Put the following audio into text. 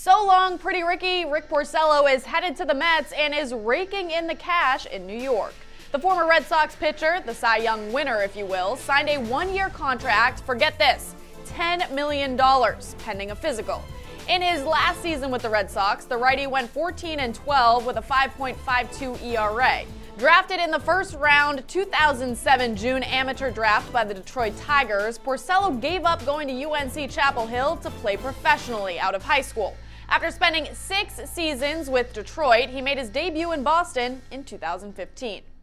So long, Pretty Ricky. Rick Porcello is headed to the Mets and is raking in the cash in New York. The former Red Sox pitcher, the Cy Young winner if you will, signed a one-year contract for, get this, $10 million, pending a physical. In his last season with the Red Sox, the righty went 14-12 with a 5.52 ERA. Drafted in the first round 2007 June amateur draft by the Detroit Tigers, Porcello gave up going to UNC Chapel Hill to play professionally out of high school. After spending 6 seasons with Detroit, he made his debut in Boston in 2015.